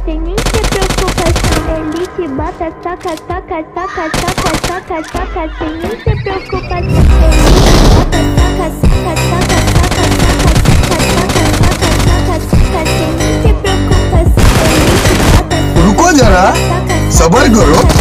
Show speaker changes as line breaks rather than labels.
sem nem ter preocupação. Elite bota, taca, taca, taca, taca, taca, taca, sem nem ter preocupação. Elite bota, taca, taca, taca, taca, taca, taca, taca, taca, taca, sem nem ter preocupação. Elite bota,
रुको जरा, सबर करो।